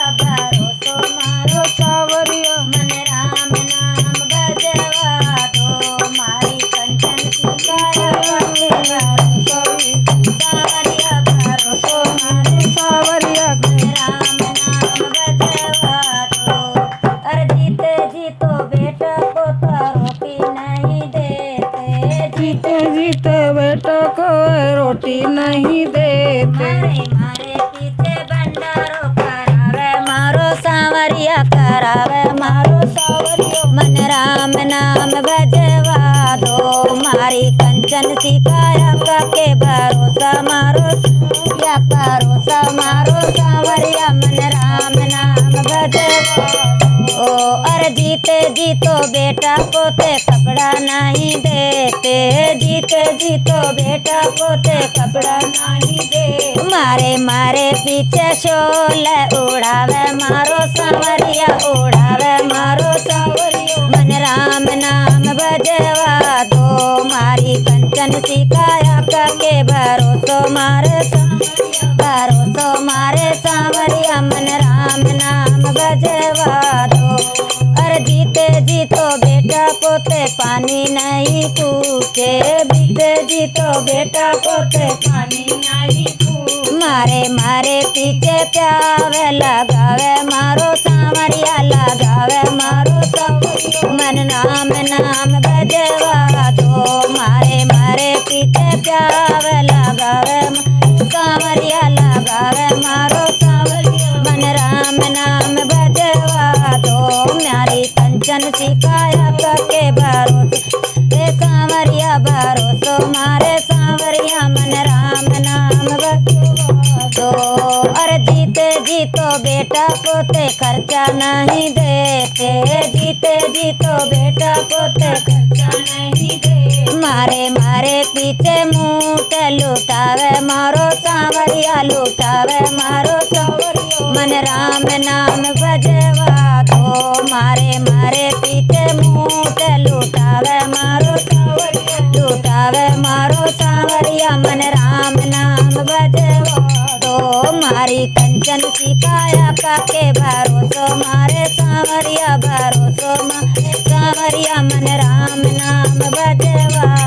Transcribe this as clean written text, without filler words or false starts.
भरोसो मारो सावरिया मन राम नाम भजवा दो मारी कंचन की काया के भरोसो सावरिया भरोसो मारो सावरिया मन राम नाम भजवा दो। अरे जीते जीतो बेटा को तो रोटी नहीं देते जीते जीते बेटा को रोटी नहीं देते मारे मारे पीछे भंडारो करावे मारो सांवरिया करावे मारो सावरिया मन राम नाम भजवा दो मारी कंचन सिखाया के भरोसा मारो या भरोसा मारो सांवरिया मन राम नाम भजवा दो। अरे जीते जीतो बेटा पोते कपड़ा नहीं देते जीते जीतो बेटा पोते कपड़ा नहीं दे मारे मारे पीछे शोल उड़ावे मारो सांवरिया उड़ावे मारो सांवरिया मन राम नाम भजवा दो मारी कंचन सिखाया के भरोसो मारे भरोसो मारे सांवरिया मन राम नाम भजवा दो। अरे जीते जीतो बेटा पोते पानी नहीं पूछे बीते जीतो बेटा पोते पानी नहीं पूछे मारे मारे पीछे प्यावे लगावे मारो सांवरिया लगावे मारो सांवरिया मन राम नाम भजवा दो मारे मारे पीछे प्यावे लगावे सांवरिया लगावे मारो सांवरिया मन राम नाम भजवा दो मारी कंचन सिखाया के भरोसो रे सांवरिया भरोसो मारे सांवरिया मन राम नाम भजवा दो। अरे जीते जीतो बेटा पोते खर्चा नहीं देते जीते जीतो बेटा पोते खर्चा नहीं दे मारे मारे पीछे मूठ लुटावे मारो सांवरिया लुटावे मारो सांवरिया मन राम नाम भजवा दो मारे मारे पीछे मूठ लुटावे मारो सांवरिया लुटावे मारो सांवरिया मन राम नाम भजवा दो मारी कंचन सिखाया के भरोसो मारे सांवरिया भरोसो मारे सांवरिया मन राम नाम भजवा